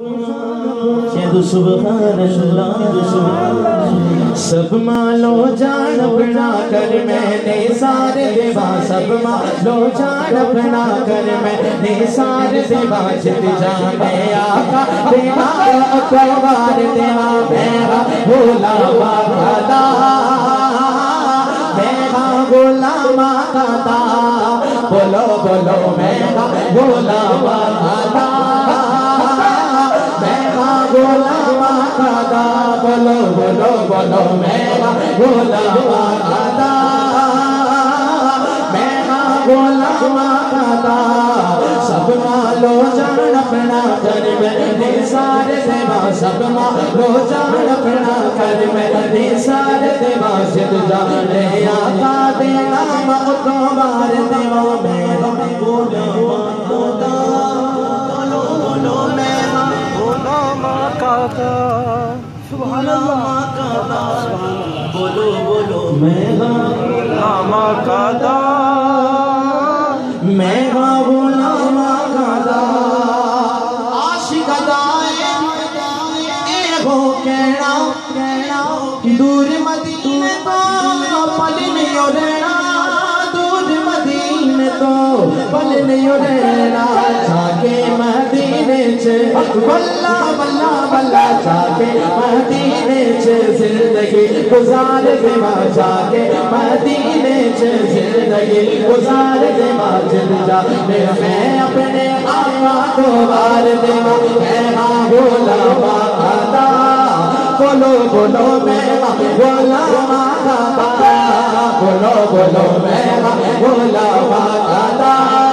سبحان اللہ سب مالو جان اپنا کر میں نے سارے دیوا سب مالو جان اپنا کر میں نے سارے دیوا جت جانے آقا دیوا اکبر دیوا میرا بھولا باقادا میرا بھولا باقادا بولو بولو میرا بھولا باقادا بولا ماتا بولو بولو بولو میرا بولا ماتا میرا بولا ماتا سب مالو جان اپنا کر میں سارے دیوا سب مالو جان اپنا کر میں سارے دیوا جت جانے آقا دینا مقتو بار دیوا میرا بولا ماتا بولو بولو میرا سبحان اللہ بولو بولو میرا ماقادا میرا بولا ماقادا عاشق دائے اے ہو کہنا دور مدینے تو پل نہیں رہنا دور مدینے تو پل نہیں رہنا جاکے مدینے چھے واللہ واللہ واللہ جاکے مدینے چھے زندگی گزار دیوا جاکے مدینے چھے زندگی گزار دیوا جد جانے میں اپنے آقا کو بار دیوا میرا بولا ماقادا بولو بولو میرا بولا ماقادا بولو بولو میرا بولا ماقادا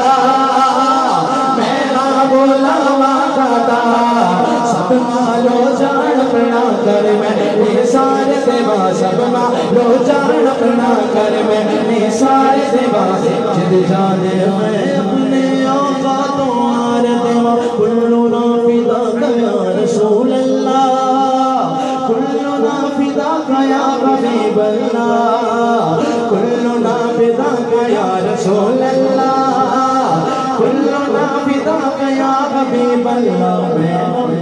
بولا ماقادا سب مالو جان اپنا کر میں سارے دیوا سب مالو جان اپنا کر میں سارے دیوا جد جانے میں اپنے آقا تمہار دیوا کلنا فداک یا رسول اللہ کلنا فداک یا حبیب اللہ کلنا فداک یا رسول اللہ کلنا فداک یا حبیب اللہ